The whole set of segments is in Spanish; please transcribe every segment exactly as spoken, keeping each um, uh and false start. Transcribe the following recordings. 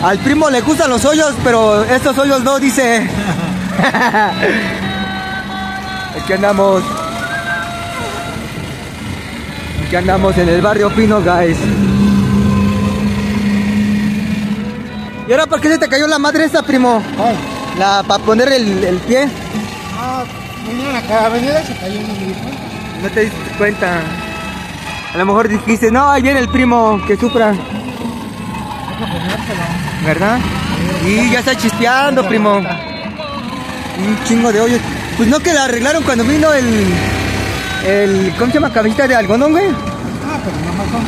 Al primo le gustan los hoyos, pero estos hoyos no, dice. Aquí andamos. Aquí andamos en el barrio Pino, guys. ¿Y ahora por qué se te cayó la madre esta, primo? ¿Cuál? La para poner el, el pie. Ah, venía en la carabinera y se cayó, no me di cuenta. No te diste cuenta. A lo mejor dijiste, no, ahí viene el primo que sufra. Hay que ponérselo. ¿Verdad? Y ya está chispeando, primo. Un chingo de hoyos. Pues no que la arreglaron cuando vino el... el ¿cómo se llama? Cabecita de algodón, güey. Ah, pero nomás son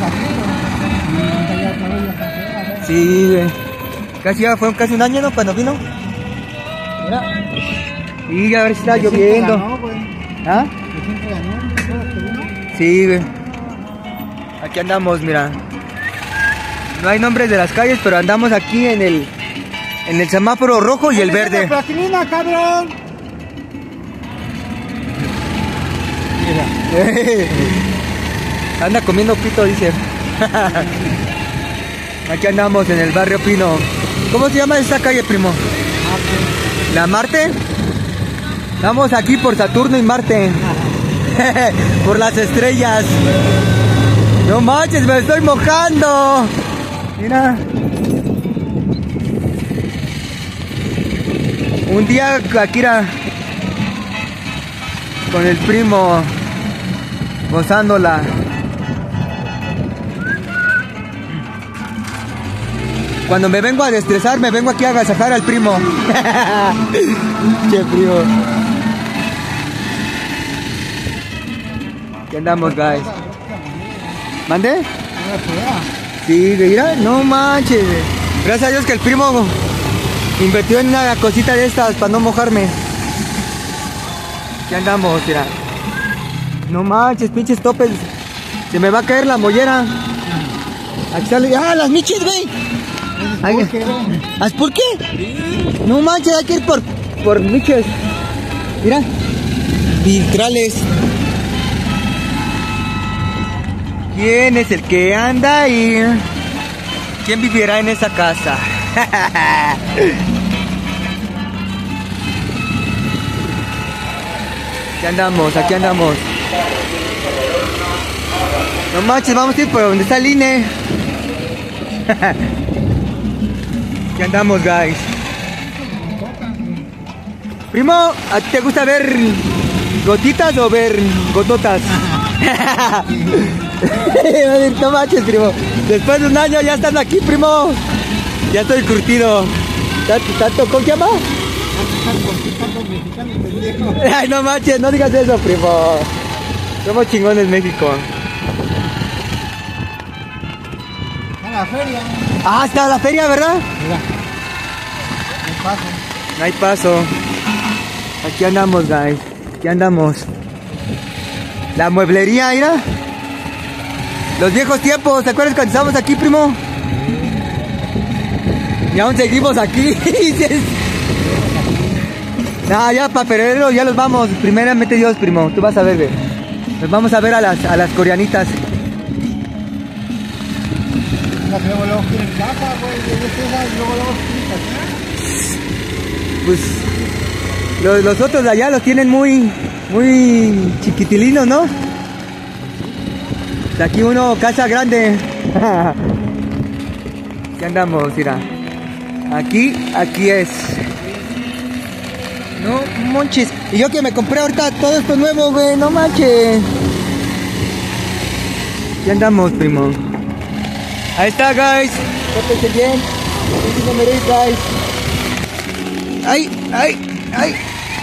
gatitos. Sí, güey. Casi ya fue casi un año, ¿no? Cuando vino. Mira. Y ya a ver si está lloviendo. Ganó, güey. ¿Ah? Que siempre ganó, ¿no te acuerdas que vino? Sí, güey. Aquí andamos, mira. No hay nombres de las calles, pero andamos aquí en el... en el semáforo rojo y el verde. ¡Plastilina, cabrón! Mira. Anda comiendo pito, dice. Aquí andamos en el barrio Pino. ¿Cómo se llama esta calle, primo? Marte. ¿La Marte? Estamos aquí por Saturno y Marte. Por las estrellas. No manches, me estoy mojando. Mira. Un día, Akira, con el primo, gozándola. Cuando me vengo a destresar, me vengo aquí a agasajar al primo. Che primo. ¿Qué andamos, guys? ¿Mande? Sí, mira, no manches. Gracias a Dios que el primo invirtió en una cosita de estas para no mojarme. ¿Qué andamos, mira? No manches, pinches topes. Se me va a caer la mollera. Aquí sale. ¡Ah, las michis, güey! ¿Por qué? No manches, hay que ir por, por miches. Mira. Filtrales. ¿Quién es el que anda ahí? ¿Quién vivirá en esa casa? Aquí andamos, aquí andamos. No manches, vamos a ir por donde está el I N E. Aquí andamos, guys. Primo, ¿a ti te gusta ver gotitas o ver gototas? No manches, primo. Después de un año ya están aquí, primo. Ya estoy curtido. ¿Tanto con qué llama? Ay, no manches, no digas eso, primo. Somos chingones, México. A la feria. Ah, está la feria, ¿verdad? Mira. No hay paso. No hay paso. Aquí andamos, guys. Aquí andamos. La mueblería, mira. Los viejos tiempos, ¿te acuerdas cuando estábamos aquí, primo? Y aún seguimos aquí. No, ya para febrero ya los vamos. Primeramente Dios, primo. Tú vas a ver, güey. Nos vamos a ver a las, a las coreanitas. Luego, luego quieren casa, güey. Luego, luego quieren Pues los, los otros de allá los tienen muy, muy chiquitilinos, ¿no? De aquí uno casa grande. Aquí andamos, mira. Aquí, aquí es. No manches. Y yo que me compré ahorita todo esto nuevo, güey. No manches. Aquí andamos, primo. Ahí está, guys. Pórtense bien. No me veis, guys. Ay, ay, ay.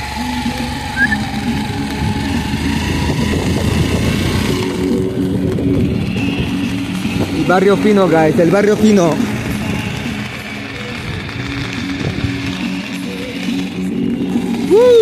El barrio Pino, guys. El barrio Pino. Woo.